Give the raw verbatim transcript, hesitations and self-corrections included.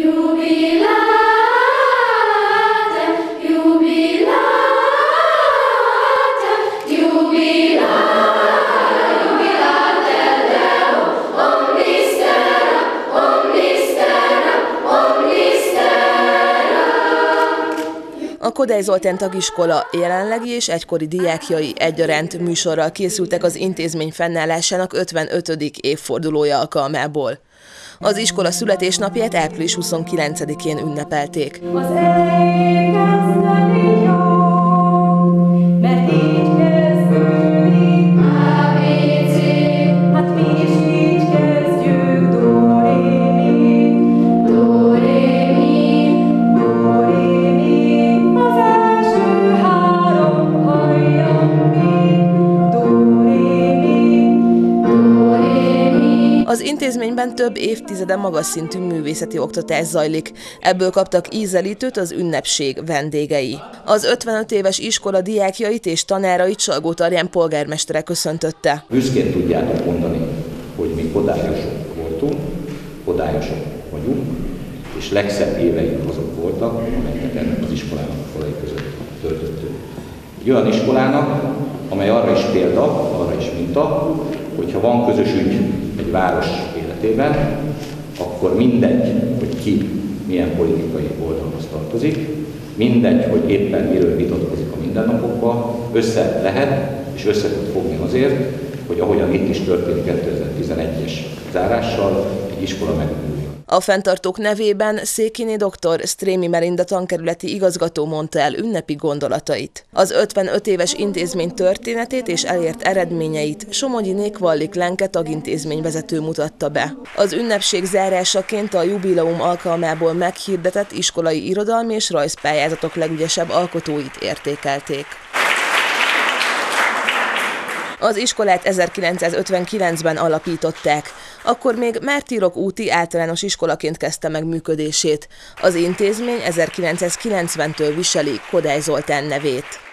A Kodály Zoltán Tagiskola jelenlegi és egykori diákjai egyaránt műsorral készültek az intézmény fennállásának ötvenötödik évfordulója alkalmából. Az iskola születésnapját április huszonkilencedikén ünnepelték. Az elkezdeni jó, mert így kezdődik á bé cé, hát mi is így kezdjük, do, ré, mi, do, ré, mi, do, ré, mi, az első három halljam mi, do, ré, mi, do, ré, mi. Az intézményben több évtizede magas szintű művészeti oktatás zajlik, ebből kaptak ízelítőt az ünnepség vendégei. Az ötvenöt éves iskola diákjait és tanárait Salgótarján polgármestere köszöntötte. Büszkén tudjátok mondani, hogy mi kodályosok voltunk, kodályosok vagyunk, és legszebb éveink azok voltak, amelyeket ennek az iskolának a falai között töltöttünk. Egy olyan iskolának, amely arra is példa, arra is minta, hogyha van közös ügy egy város életében, akkor mindegy, hogy ki milyen politikai oldalhoz tartozik, mindegy, hogy éppen miről vitatkozik a mindennapokban, össze lehet és össze tud fogni azért, hogy ahogyan itt is történt kétezer-tizenegyes zárással, egy iskola megújuljon. A fenntartók nevében Székényi doktor Strémi Melinda tankerületi igazgató mondta el ünnepi gondolatait. Az ötvenöt éves intézmény történetét és elért eredményeit Somogyi Nékvallik Lenke tagintézmény vezető mutatta be. Az ünnepség zárásaként a jubileum alkalmából meghirdetett iskolai irodalmi és rajzpályázatok legügyesebb alkotóit értékelték. Az iskolát ezerkilencszázötvenkilencben alapították, akkor még Mártírok úti általános iskolaként kezdte meg működését. Az intézmény ezerkilencszázkilencventől viseli Kodály Zoltán nevét.